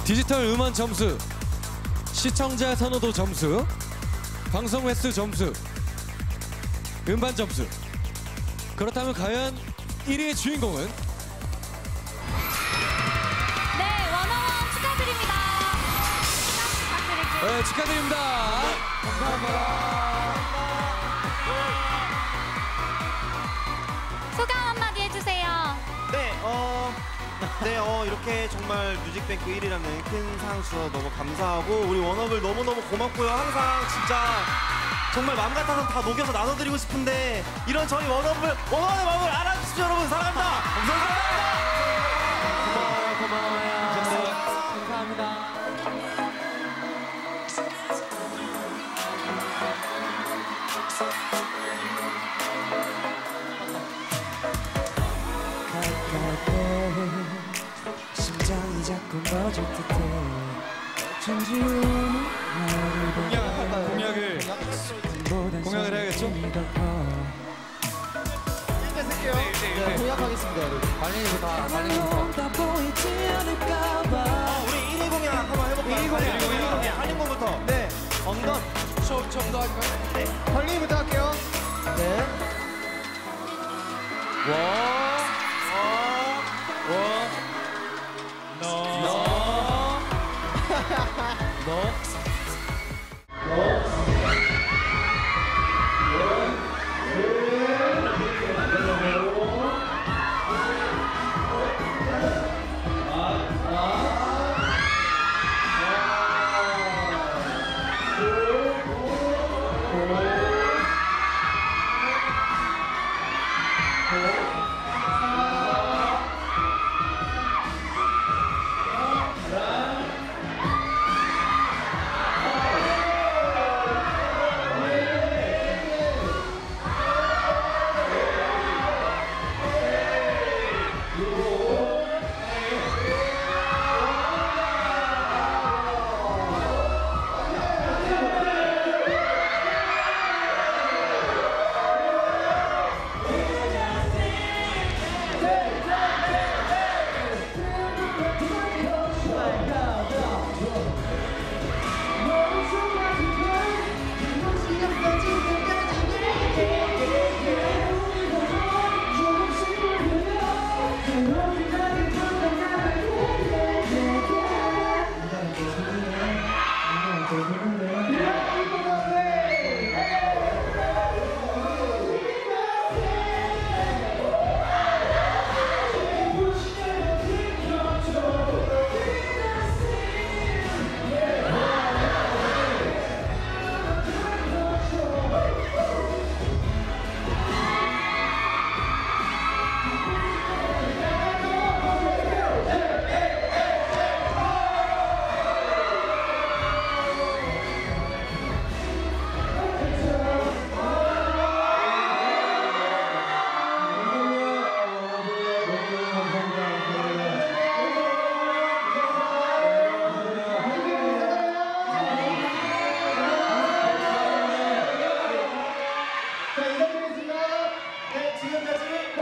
디지털 음원 점수, 시청자 선호도 점수, 방송 횟수 점수, 음반 점수. 그렇다면 과연 1위의 주인공은? 네, 워너원 축하드립니다. 네, 축하드립니다. 감사합니다. 소감 한마디 해주세요. 이렇게 정말 뮤직뱅크 1위라는 큰 상 주셔서 너무 감사하고 우리 워너블 너무너무 고맙고요. 항상 진짜 정말 마음 같아서 다 녹여서 나눠드리고 싶은데 이런 저희 워너원의 마음을 알아주십시오. 여러분 사랑합니다. 감사합니다. 고마워요. 감사합니다. 심장이 자꾸 멎을 듯해 어쩐지 공약을 해야겠죠? 네, 공약하겠습니다 여러분. 발린이부터 보이지 않을까봐. 우리 1위 공약 한번 해볼까요? 1위 공약. 한인공부터. 네, 엉덩. 처음부터 할까요? 네, 발린이부터 할게요. 네. 지금까지